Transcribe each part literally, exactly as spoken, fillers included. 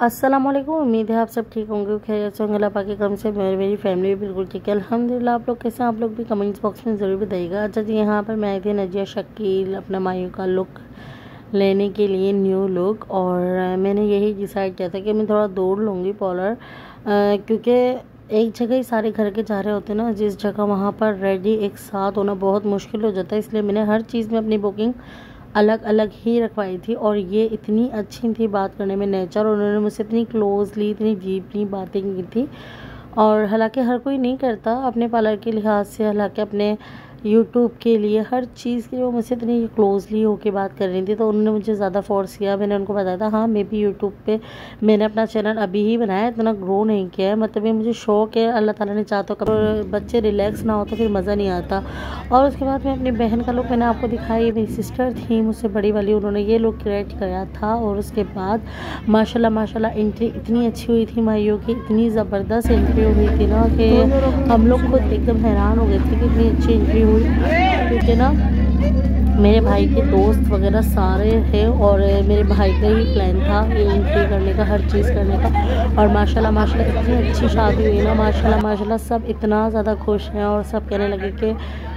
अस्सलाम वालेकुम। उम्मीद है आप सब ठीक होंगे, खैरियत से होंगे। अल्लाह पाक के करम से मेरी मेरी फैमिली भी बिल्कुल ठीक है अल्हम्दुलिल्लाह। आप लोग कैसे हैं? आप लोग भी कमेंट्स बॉक्स में ज़रूर बताइएगा। अच्छा जी, यहाँ पर मैं आई थी नजिया शकील अपना मायू का लुक लेने के लिए, न्यू लुक। और मैंने यही डिसाइड किया था कि मैं थोड़ा दौड़ लूँगी पार्लर, क्योंकि एक जगह ही सारे घर के जा रहे होते हैं ना, जिस जगह वहाँ पर रेडी एक साथ होना बहुत मुश्किल हो जाता है। इसलिए मैंने हर चीज़ में अपनी बुकिंग अलग अलग ही रखवाई थी। और ये इतनी अच्छी थी बात करने में, नेचर, और उन्होंने मुझसे इतनी क्लोजली इतनी डीपली बातें की थी। और हालांकि हर कोई नहीं करता अपने पार्लर के लिहाज से, हालांकि अपने यूट्यूब के लिए हर चीज़ के लिए वो मुझसे इतनी क्लोजली होके बात कर रही थी, तो उन्होंने मुझे ज़्यादा फोर्स किया। मैंने उनको बताया था हाँ मैं भी यूट्यूब पे मैंने अपना चैनल अभी ही बनाया, इतना ग्रो नहीं किया है। मतलब ये मुझे शौक है, अल्लाह ताला ने चाहता तो बच्चे रिलैक्स ना हो तो फिर मज़ा नहीं आता। और उसके बाद मैं अपनी बहन का लुक मैंने आपको दिखाई, मेरी सिस्टर थी मुझसे बड़ी वाली, उन्होंने ये लुक क्रिएट कराया था। और उसके बाद माशाल्लाह माशाल्लाह एंट्री इतनी अच्छी हुई थी माइयों की, इतनी ज़बरदस्त एंट्री हुई थी ना कि हम लोग खुद एकदम हैरान हो गए थे कि इतनी अच्छी एंट्री हुई। क्योंकि ना मेरे भाई के दोस्त वगैरह सारे थे और मेरे भाई का ही प्लान था ये एंट्री करने का, हर चीज़ करने का। और माशाल्लाह माशाल्लाह इतनी अच्छी शादी हुई ना, माशाल्लाह माशाल्लाह सब इतना ज़्यादा खुश हैं। और सब कहने लगे कि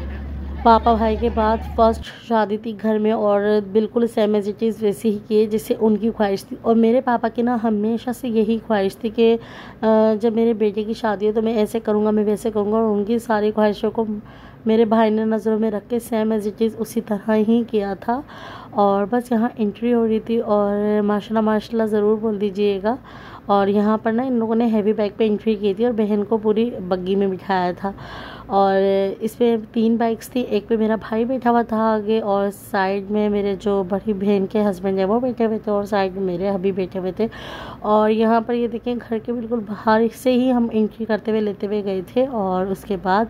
पापा भाई के बाद फर्स्ट शादी थी घर में, और बिल्कुल सेम एज इट इज़ वैसे ही किए जैसे उनकी ख्वाहिश थी। और मेरे पापा की ना हमेशा से यही ख्वाहिश थी कि जब मेरे बेटे की शादी हो तो मैं ऐसे करूँगा, मैं वैसे करूँगा। और उनकी सारी ख्वाहिशों को मेरे भाई ने नज़रों में रख के सेम एज इट इज़ उसी तरह ही किया था। और बस यहाँ एंट्री हो रही थी, और माशाल्लाह माशाल्लाह ज़रूर बोल दीजिएगा। और यहाँ पर ना इन लोगों ने हैवी बैग पे एंट्री की थी और बहन को पूरी बग्गी में बिठाया था। और इसमें तीन बाइक्स थी, एक पे मेरा भाई बैठा हुआ था आगे, और साइड में मेरे जो बड़ी बहन के हस्बैंड है वो बैठे हुए थे, और साइड में मेरे अभी बैठे हुए थे। और यहाँ पर ये देखें घर के बिल्कुल बाहर से ही हम एंट्री करते हुए लेते हुए गए थे, और उसके बाद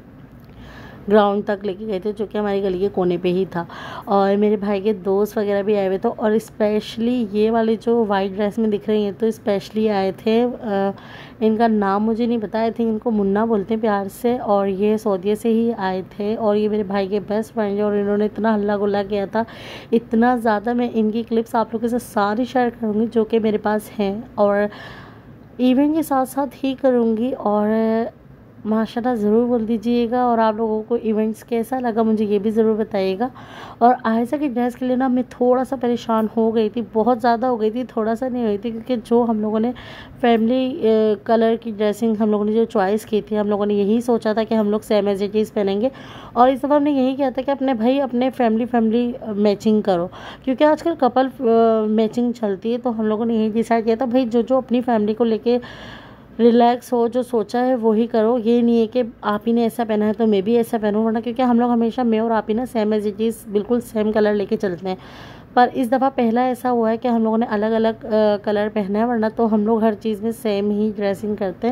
ग्राउंड तक लेके गए थे जो कि हमारी गली के कोने पे ही था। और मेरे भाई के दोस्त वगैरह भी आए हुए थे, और स्पेशली ये वाले जो वाइट ड्रेस में दिख रही हैं तो स्पेशली आए थे। आ, इनका नाम मुझे नहीं पता, आई थिंक इनको मुन्ना बोलते हैं प्यार से। और ये सऊदीया से ही आए थे, और ये मेरे भाई के बेस्ट फ्रेंड है। और इन्होंने इतना हल्ला गुल्ला किया था, इतना ज़्यादा। मैं इनकी क्लिप्स आप लोगों के साथ सारी शेयर करूँगी जो कि मेरे पास हैं, और इवेंट के साथ साथ ही करूँगी। और माशाल्लाह ज़रूर बोल दीजिएगा। और आप लोगों को इवेंट्स कैसा लगा मुझे ये भी ज़रूर बताइएगा। और आयशा की ड्रेस के लिए ना मैं थोड़ा सा परेशान हो गई थी, बहुत ज़्यादा हो गई थी, थोड़ा सा नहीं हुई थी। क्योंकि जो हम लोगों ने फैमिली कलर की ड्रेसिंग हम लोगों ने जो चॉइस की थी, हम लोगों ने यही सोचा था कि हम लोग सेम एज इट इज़ पहनेंगे। और इस दफ़ा हमने यही किया था कि अपने भाई अपने फैमिली फैमिली मैचिंग करो, क्योंकि आजकल कपल मैचिंग चलती है। तो हम लोगों ने यही डिसाइड किया था भाई जो जो अपनी फैमिली को लेके रिलैक्स हो, जो सोचा है वो ही करो। ये नहीं है कि आप ही ने ऐसा पहना है तो मैं भी ऐसा पहनूँ, वरना क्योंकि हम लोग हमेशा मैं और आप ही ना सेम एज इट इज़ बिल्कुल सेम कलर लेके चलते हैं। पर इस दफ़ा पहला ऐसा हुआ है कि हम लोगों ने अलग अलग कलर पहना है, वरना तो हम लोग हर चीज़ में सेम ही ड्रेसिंग करते हैं।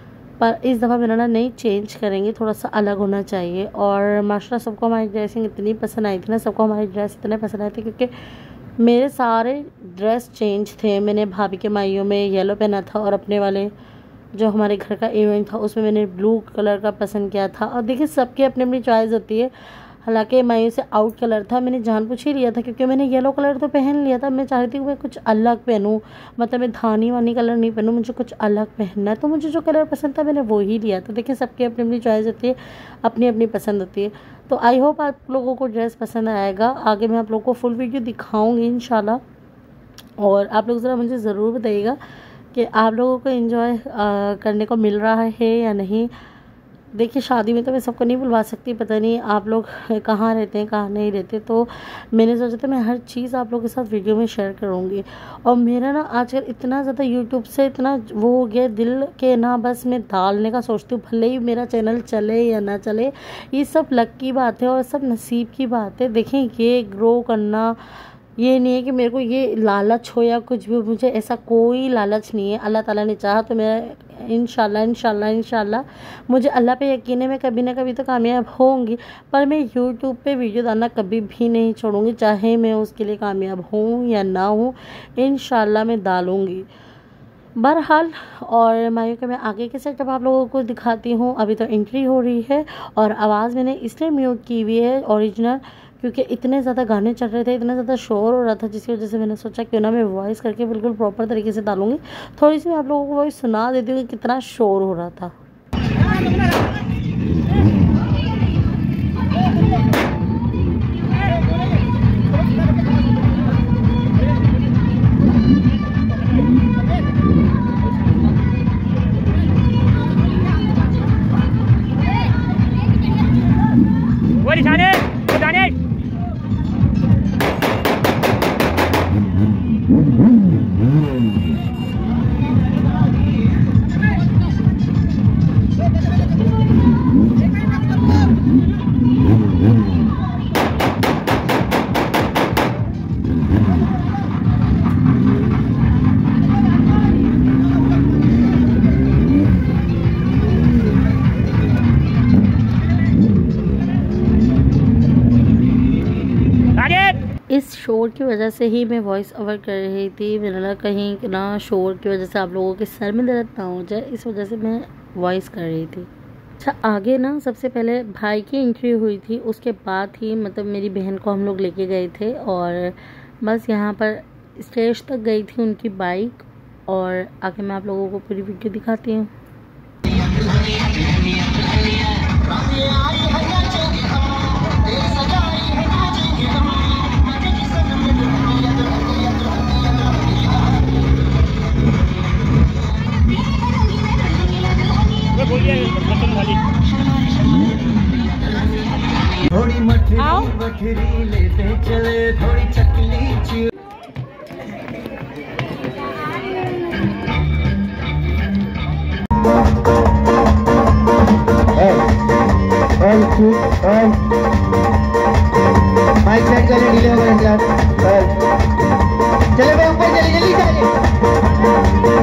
पर इस दफ़ा मेरा ना नहीं चेंज करेंगे, थोड़ा सा अलग होना चाहिए। और माशाल्लाह सबको हमारी ड्रेसिंग इतनी पसंद आई थी ना, सबको हमारी ड्रेस इतने पसंद आए थे, क्योंकि मेरे सारे ड्रेस चेंज थे। मैंने भाभी के माइयों में येलो पहना था, और अपने वाले जो हमारे घर का इवेंट था उसमें मैंने ब्लू कलर का पसंद किया था। और देखिए सबकी अपनी अपनी चॉइस होती है। हालांकि मायू से आउट कलर था, मैंने जानबूझ ही लिया था क्योंकि मैंने येलो कलर तो पहन लिया था। मैं चाह रही थी कि मैं कुछ अलग पहनूं, मतलब मैं धानी वानी कलर नहीं पहनूं, मुझे कुछ अलग पहनना है। तो मुझे जो कलर पसंद था मैंने वो ही लिया था। देखिए सबकी अपनी अपनी चॉइस होती है, अपनी अपनी पसंद होती है। तो आई होप आप लोगों को ड्रेस पसंद आएगा। आगे मैं आप लोगों को फुल वीडियो दिखाऊँगी इंशाल्लाह। और आप लोग ज़रा मुझे ज़रूर बताइएगा कि आप लोगों को एंजॉय करने को मिल रहा है या नहीं। देखिए शादी में तो मैं सबको नहीं बुलवा सकती, पता नहीं आप लोग कहाँ रहते हैं कहाँ नहीं रहते। तो मैंने सोचा था मैं हर चीज़ आप लोगों के साथ वीडियो में शेयर करूँगी। और मेरा ना आजकल इतना ज़्यादा यूट्यूब से इतना वो हो गया दिल के ना, बस मैं डालने का सोचती हूँ, भले ही मेरा चैनल चले या ना चले, ये सब लक की बात है और सब नसीब की बात है। देखें ये ग्रो करना, ये नहीं है कि मेरे को ये लालच हो या कुछ भी, मुझे ऐसा कोई लालच नहीं है। अल्लाह ताला ने चाहा तो मेरा इंशाल्लाह इंशाल्लाह इंशाल्लाह मुझे अल्लाह पे यकीन है मैं कभी ना कभी तो कामयाब होंगी। पर मैं यूट्यूब पे वीडियो डालना कभी भी नहीं छोड़ूंगी, चाहे मैं उसके लिए कामयाब हूँ या ना हूँ, इंशाल्लाह मैं डालूँगी बहरहाल। और मायू का मैं आगे के सेटअप आप लोगों को दिखाती हूँ। अभी तो एंट्री हो रही है और आवाज़ मैंने इसलिए म्यूट की हुई है ओरिजिनल, क्योंकि इतने ज़्यादा गाने चल रहे थे, इतना ज़्यादा शोर हो रहा था, जिसकी वजह से मैंने सोचा क्यों ना मैं वॉइस करके बिल्कुल प्रॉपर तरीके से डालूँगी। थोड़ी सी मैं आप लोगों को वॉइस सुना देती हूँ कि कितना शोर हो रहा था। इस शोर की वजह से ही मैं वॉइस ओवर कर रही थी। मैंने लगा कहीं ना शोर की वजह से आप लोगों के सर में दर्द ना हो जाए, इस वजह से मैं वॉइस कर रही थी। अच्छा, आगे ना सबसे पहले भाई की एंट्री हुई थी, उसके बाद ही मतलब मेरी बहन को हम लोग लेके गए थे और बस यहाँ पर स्टेज तक गई थी उनकी बाइक। और आगे मैं आप लोगों को पूरी वीडियो दिखाती हूँ। थोड़ी मठरी मठरी लेते चले, थोड़ी चकली माइक सेट कर ले, डिले हो गया। चले भाई ऊपर, चले जल्दी चले।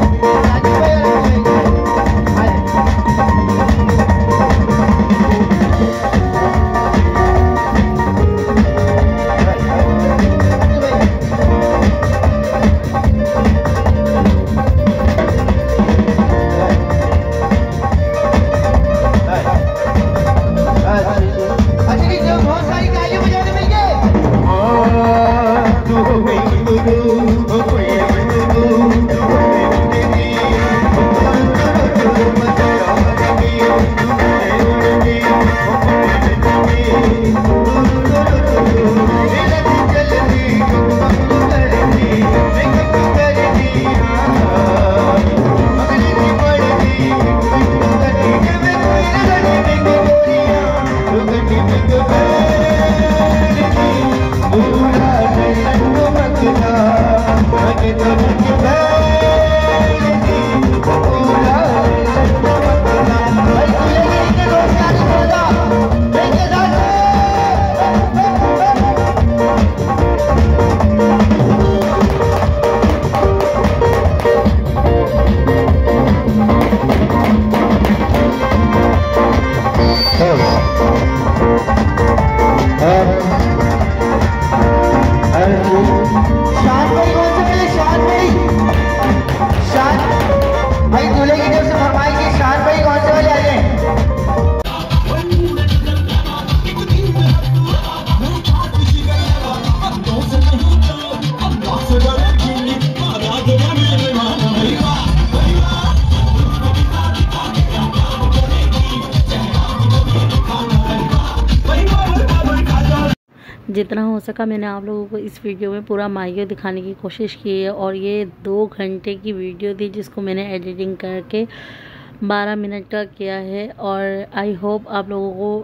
जितना हो सका मैंने आप लोगों को इस वीडियो में पूरा मायके दिखाने की कोशिश की है। और ये दो घंटे की वीडियो थी जिसको मैंने एडिटिंग करके बारह मिनट का किया है। और आई होप आप लोगों को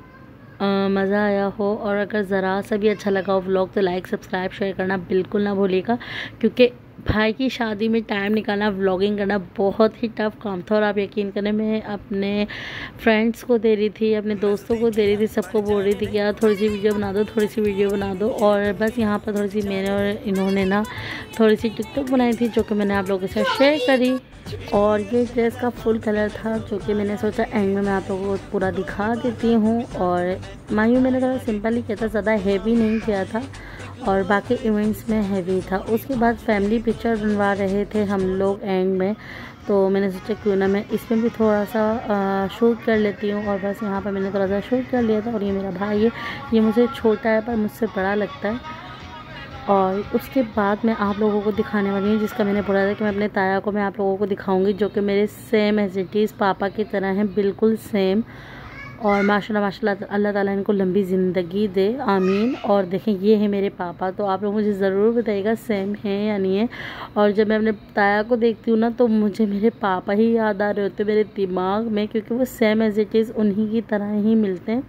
मज़ा आया हो। और अगर ज़रा सा भी अच्छा लगा हो व्लॉग तो लाइक सब्सक्राइब शेयर करना बिल्कुल ना भूलिएगा, क्योंकि भाई की शादी में टाइम निकालना व्लॉगिंग करना बहुत ही टफ काम था। और आप यकीन करें मैं अपने फ्रेंड्स को दे रही थी, अपने दोस्तों को दे रही थी, सबको बोल रही थी कि यार थोड़ी सी वीडियो बना दो, थोड़ी सी वीडियो बना दो। और बस यहाँ पर थोड़ी सी मैंने और इन्होंने ना थोड़ी सी टिकटॉक बनाई थी जो कि मैंने आप लोगों के साथ शेयर करी। और ये ड्रेस का फुल कलर था जो कि मैंने सोचा एंड में मैं आप लोगों को पूरा दिखा देती हूँ। और मायू मैंने थोड़ा सिंपल ही किया था, ज़्यादा हेवी नहीं किया था। और बाकी इवेंट्स में हैवी था। उसके बाद फैमिली पिक्चर बनवा रहे थे हम लोग एंड में, तो मैंने सोचा क्यों ना मैं इसमें भी थोड़ा सा शूट कर लेती हूँ। और बस यहाँ पर मैंने थोड़ा सा शूट कर लिया था। और ये मेरा भाई है, ये मुझे छोटा है पर मुझसे बड़ा लगता है। और उसके बाद मैं आप लोगों को दिखाने वाली हूँ, जिसका मैंने बोला था कि मैं अपने ताया को मैं आप लोगों को दिखाऊंगी, जो कि मेरे सेम एज इट इज़ पापा की तरह हैं, बिल्कुल सेम। और माशाल्लाह माशाल्लाह अल्लाह ताला इनको लंबी ज़िंदगी दे, आमीन। और देखें ये है मेरे पापा, तो आप लोग मुझे ज़रूर बताइएगा सेम है या नहीं है। और जब मैं अपने ताया को देखती हूँ ना तो मुझे मेरे पापा ही याद आ रहे होते मेरे दिमाग में, क्योंकि वो सेम एज इट इज़ उन्हीं की तरह ही मिलते हैं।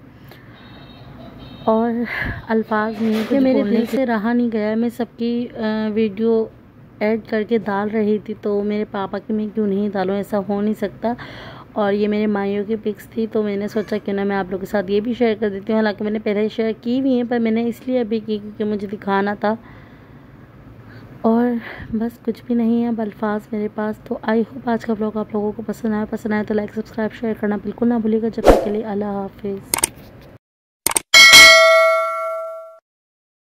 और अल्फाज नहीं कि मेरे दिल से रहा नहीं गया, मैं सबकी वीडियो ऐड करके डाल रही थी, तो मेरे पापा की मैं क्यों नहीं डालूँ, ऐसा हो नहीं सकता। और ये मेरे माइयों की पिक्स थी, तो मैंने सोचा कि ना मैं आप लोगों के साथ ये भी शेयर कर देती हूँ। हालांकि मैंने पहले शेयर की हुई है, पर मैंने इसलिए अभी की क्योंकि मुझे दिखाना था। और बस कुछ भी नहीं है अब अल्फाज मेरे पास। तो आई होप आज का ब्लॉग आप लोगों को पसंद आया। पसंद आया तो लाइक सब्सक्राइब शेयर करना बिल्कुल ना भूलिएगा। जब तक के लिए अल्लाह हाफिज़।